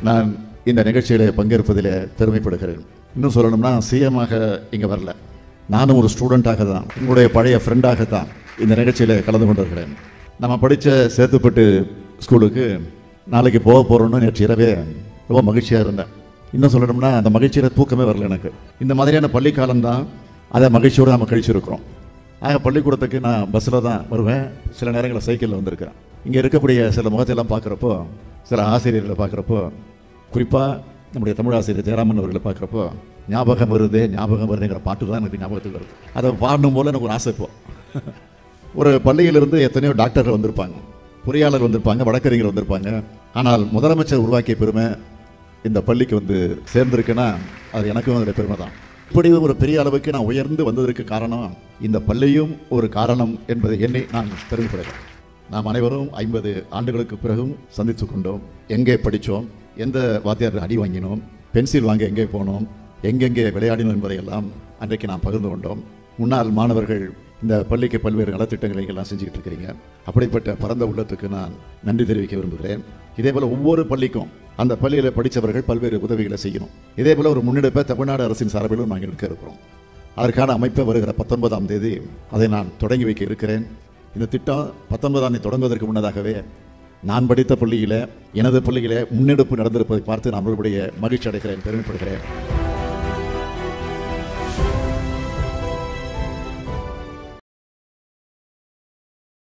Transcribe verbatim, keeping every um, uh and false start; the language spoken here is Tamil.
நான் இந்த நிகழ்ச்சியில் பங்கேற்பதில் பெருமைப்படுகிறேன். இன்னும் சொல்லணும்னா சிஎமாக இங்கே வரல, நானும் ஒரு ஸ்டூடெண்ட்டாக தான், உங்களுடைய பழைய ஃப்ரெண்டாக தான் இந்த நிகழ்ச்சியில் கலந்து கொண்டிருக்கிறேன். நம்ம படித்த சேத்துப்பட்டு ஸ்கூலுக்கு நாளைக்கு போக போகிறோன்னு நேற்று இரவே ரொம்ப மகிழ்ச்சியாக இருந்தேன். இன்னும் சொல்லணும்னா அந்த மகிழ்ச்சியில் தூக்கமே வரல எனக்கு. இந்த மாதிரியான பள்ளிக்காலம் தான், அதை மகிழ்ச்சியோடு நம்ம கழிச்சிருக்கிறோம். ஆக பள்ளிக்கூடத்துக்கு நான் பஸ்ஸில் தான் வருவேன், சில நேரங்களில் சைக்கிளில் வந்திருக்கிறேன். இங்கே இருக்கக்கூடிய சில முகத்தையெல்லாம் பார்க்குறப்போ, சில ஆசிரியர்களை பார்க்குறப்போ, குறிப்பாக நம்முடைய தமிழ் ஆசிரியர் ஜெயராமன் அவர்களை பார்க்குறப்போ ஞாபகம் வருது ஞாபகம் வருதுங்கிற பாட்டு தான் எனக்கு ஞாபகத்துக்கு வருது. அதை பாடணும் போல் எனக்கு ஒரு ஆசை. இப்போ ஒரு பள்ளியிலிருந்து எத்தனையோ டாக்டர்கள் வந்திருப்பாங்க, பொறியாளர் வந்திருப்பாங்க, வழக்கறிஞர் வந்திருப்பாங்க. ஆனால் முதலமைச்சர் உருவாக்கிய பெருமை இந்த பள்ளிக்கு வந்து சேர்ந்திருக்குன்னா அது எனக்கும் அதில் பெருமை தான். இப்படி ஒரு பெரிய அளவுக்கு நான் உயர்ந்து வந்ததற்கு காரணம் இந்த பள்ளியும் ஒரு காரணம் என்பதை எண்ணி நான் பெருமைப்படுகிறேன். நாம் அனைவரும் ஐம்பது ஆண்டுகளுக்கு பிறகும் சந்தித்து கொண்டோம். எங்கே படித்தோம், எந்த வாத்தியார் அடி வாங்கினோம், பென்சில் வாங்க எங்கே போனோம், எங்கெங்கே விளையாடினோம் என்பதையெல்லாம் அன்றைக்கு நாம் பகிர்ந்து கொண்டோம். முன்னாள் மாணவர்கள் இந்த பள்ளிக்கு பல்வேறு நலத்திட்டங்களை எல்லாம் செஞ்சுக்கிட்டு இருக்கிறீங்க. அப்படிப்பட்ட பரந்த உள்ளத்துக்கு நான் நன்றி தெரிவிக்க விரும்புகிறேன். இதே போல் ஒவ்வொரு பள்ளிக்கும் அந்த பள்ளியில் படித்தவர்கள் பல்வேறு உதவிகளை செய்யணும். இதே போல் ஒரு முன்னெடுப்பை தமிழ்நாடு அரசின் சார்பிலும் நாங்கள் எடுக்க இருக்கிறோம். அதற்கான அமைப்பை வருகிற பத்தொன்பதாம் தேதி அதை நான் தொடங்கி வைக்க இருக்கிறேன். இந்த திட்டம் பத்தொன்பதாம் தேதி தொடங்குவதற்கு முன்னதாகவே நான் படித்த பள்ளியில், எனது பள்ளியில் முன்னெடுப்பு நடந்திருப்பதை பார்த்து நான் அவர்களுடைய மகிழ்ச்சி அடைகிறேன், பெருமைப்படுகிறேன்.